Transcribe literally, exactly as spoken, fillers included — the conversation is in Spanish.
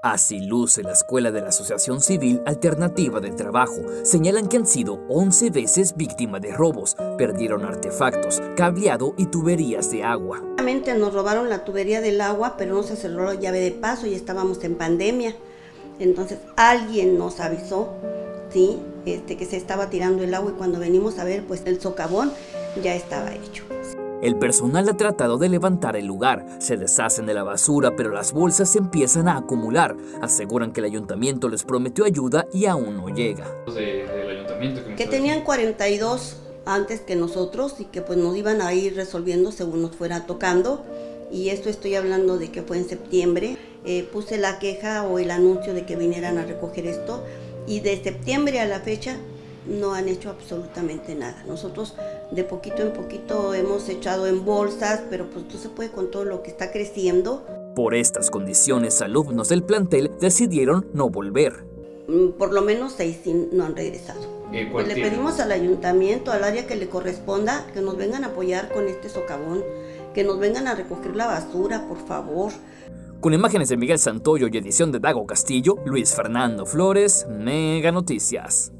Así luce la escuela de la Asociación Civil Alternativa del Trabajo. Señalan que han sido once veces víctimas de robos. Perdieron artefactos, cableado y tuberías de agua. Nos robaron la tubería del agua, pero no se cerró la llave de paso y estábamos en pandemia. Entonces alguien nos avisó, ¿sí? este, que se estaba tirando el agua, y cuando venimos a ver, pues el socavón ya estaba hecho. El personal ha tratado de levantar el lugar, se deshacen de la basura, pero las bolsas se empiezan a acumular. Aseguran que el ayuntamiento les prometió ayuda y aún no llega. De, del ayuntamiento que, que tenían cuarenta y dos antes que nosotros y que pues nos iban a ir resolviendo según nos fuera tocando. Y esto estoy hablando de que fue en septiembre. Eh, puse la queja o el anuncio de que vinieran a recoger esto, y de septiembre a la fecha no han hecho absolutamente nada. Nosotros de poquito en poquito hemos echado en bolsas, pero pues no se puede con todo lo que está creciendo. Por estas condiciones, alumnos del plantel decidieron no volver. Por lo menos seis no han regresado. Pues le pedimos al ayuntamiento, al área que le corresponda, que nos vengan a apoyar con este socavón, que nos vengan a recoger la basura, por favor. Con imágenes de Miguel Santoyo y edición de Dago Castillo, Luis Fernando Flores, Mega Noticias.